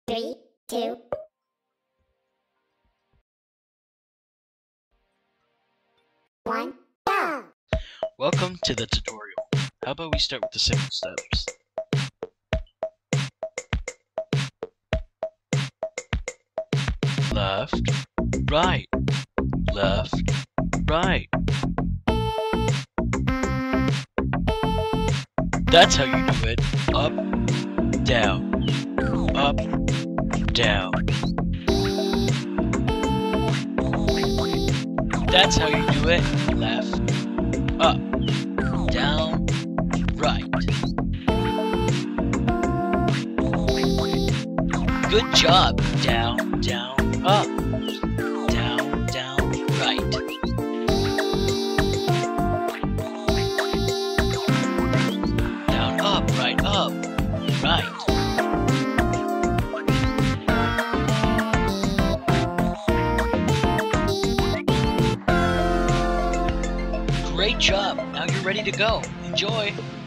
3, 2, one, go! Welcome to the tutorial. How about we start with the simple steps? Left, right, left, right. That's how you do it. Up, down, up, down. That's how you do it. Left, up, down, right. Good job. Down, down, up. Down, down, right. Down, up, right, right. Great job. Now you're ready to go. Enjoy.